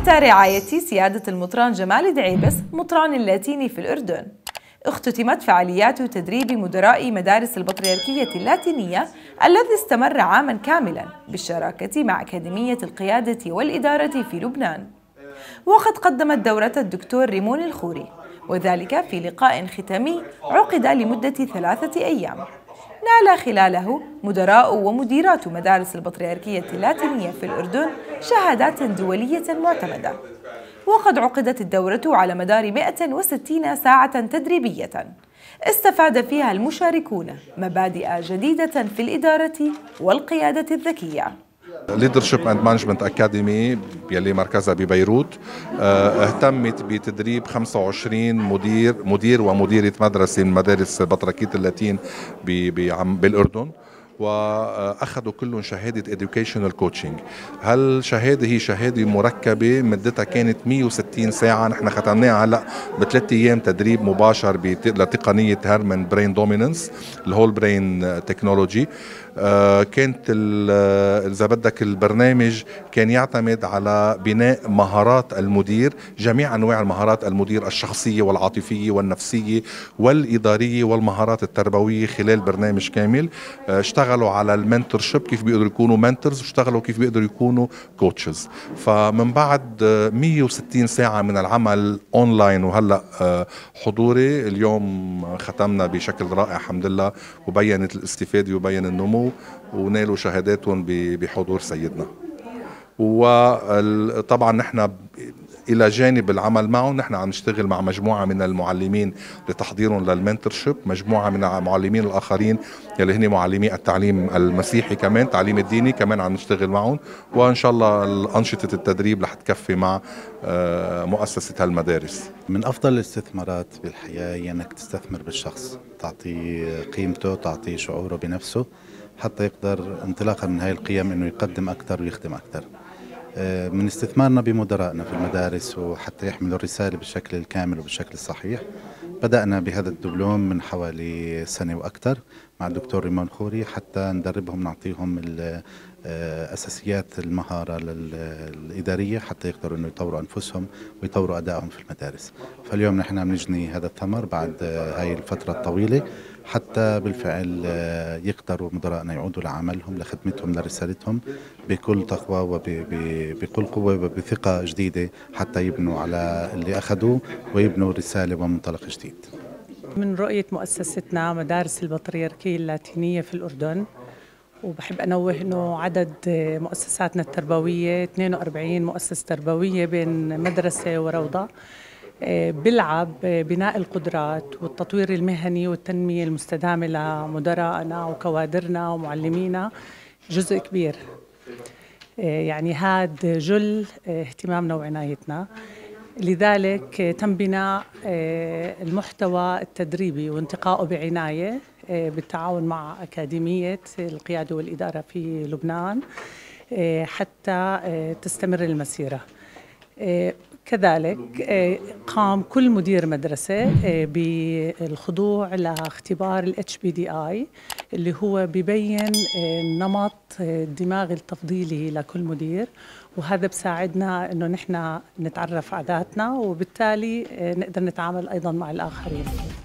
تحت رعاية سيادة المطران جمال دعيبس مطران اللاتيني في الأردن. اختتمت فعاليات تدريب مدراء مدارس البطريركية اللاتينية الذي استمر عاما كاملا بالشراكة مع أكاديمية القيادة والإدارة في لبنان. وقد قدمت دورة الدكتور ريمون الخوري، وذلك في لقاء ختامي عقد لمدة 3 أيام، نال خلاله مدراء ومديرات مدارس البطريركية اللاتينية في الأردن شهادات دولية معتمدة. وقد عقدت الدورة على مدار 160 ساعة تدريبية استفاد فيها المشاركون مبادئ جديدة في الإدارة والقيادة الذكية. Leadership and Management Academy يلي مركزها ببيروت اهتمت بتدريب 25 مدير ومديرة مدرسة من مدارس بطريركية اللاتين بالأردن، واخذوا كلهم شهاده educational coaching. هالشهاده هي شهاده مركبه مدتها كانت 160 ساعه، نحن ختمناها هلا ب3 ايام تدريب مباشر لتقنيه هيرمان برين دوميننس الهول برين تكنولوجي. كانت اذا بدك البرنامج كان يعتمد على بناء مهارات المدير، جميع انواع المهارات المدير الشخصيه والعاطفيه والنفسيه والاداريه والمهارات التربويه خلال برنامج كامل. اشتغلوا على المنتورشيب، كيف بيقدروا يكونوا منتورز، واشتغلوا كيف بيقدروا يكونوا كوتشز. فمن بعد 160 ساعة من العمل اونلاين وهلا حضوري، اليوم ختمنا بشكل رائع الحمد لله، وبينت الاستفادة وبين النمو، ونالوا شهاداتهم بحضور سيدنا. وطبعا نحن إلى جانب العمل معهم نحن عم نشتغل مع مجموعة من المعلمين لتحضيرهم للمنتورشيب، مجموعة من المعلمين الآخرين يلي هن معلمي التعليم المسيحي كمان، التعليم الديني كمان عم نشتغل معهم، وإن شاء الله أنشطة التدريب رح تكفي مع مؤسسة هالمدارس. من أفضل الاستثمارات بالحياة هي أنك تستثمر بالشخص، تعطيه قيمته، تعطيه شعوره بنفسه حتى يقدر انطلاقا من هاي القيم أنه يقدم أكثر ويخدم أكثر. من استثمارنا بمدرائنا في المدارس وحتى يحملوا الرسالة بالشكل الكامل وبالشكل الصحيح، بدأنا بهذا الدبلوم من حوالي سنة وأكثر مع الدكتور ريمون خوري، حتى ندربهم نعطيهم أساسيات المهارة الإدارية حتى يقدروا أنه يطوروا أنفسهم ويطوروا أدائهم في المدارس. فاليوم نحن عم نجني هذا الثمر بعد هاي الفترة الطويلة، حتى بالفعل يقدروا مدراءنا يعودوا لعملهم، لخدمتهم، لرسالتهم بكل تقوى وبكل قوة وبثقة جديدة، حتى يبنوا على اللي أخذوه ويبنوا رسالة ومنطلق جديد. من رؤية مؤسستنا مدارس البطريركية اللاتينية في الأردن، وبحب أنوه أنه عدد مؤسساتنا التربوية 42 مؤسسة تربوية بين مدرسة وروضة، بيلعب بناء القدرات والتطوير المهني والتنمية المستدامة لمدراءنا وكوادرنا ومعلمينا جزء كبير. يعني هاد جل اهتمامنا وعنايتنا، لذلك تم بناء المحتوى التدريبي وانتقائه بعناية بالتعاون مع أكاديمية القيادة والإدارة في لبنان حتى تستمر المسيرة. كذلك قام كل مدير مدرسة بالخضوع لاختبار ال HPDI اللي هو ببين نمط الدماغ التفضيلي لكل مدير، وهذا بساعدنا انه نحن نتعرف على ذاتنا وبالتالي نقدر نتعامل ايضا مع الآخرين.